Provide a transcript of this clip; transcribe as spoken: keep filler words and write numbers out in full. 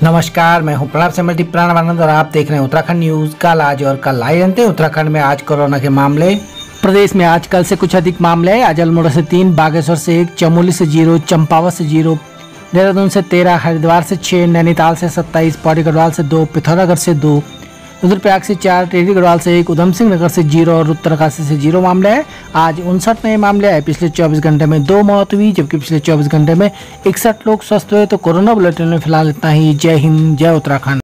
नमस्कार, मैं हूं प्रणव सिमरती प्राणानंद और आप देख रहे हैं उत्तराखंड न्यूज। कल आज और कल आए जानते हैं उत्तराखंड में आज कोरोना के मामले। प्रदेश में आज कल से कुछ अधिक मामले हैं। आज अल्मोड़ा से तीन, बागेश्वर से एक, चमोली से जीरो, चंपावत से जीरो, देहरादून से तेरह, हरिद्वार से छह, नैनीताल से सत्ताईस, पौड़ी गढ़वाल से दो, पिथौरागढ़ से दो, रुद्रप्रयाग से चार, टिहरी गढ़वाल से एक, उधम सिंह नगर से जीरो और उत्तरकाशी से जीरो मामले हैं। आज उनसठ नए मामले आए। पिछले चौबीस घंटे में दो मौत हुई, जबकि पिछले चौबीस घंटे में इकसठ लोग स्वस्थ हुए। तो कोरोना बुलेटिन में फिलहाल इतना ही। जय हिंद, जय उत्तराखंड।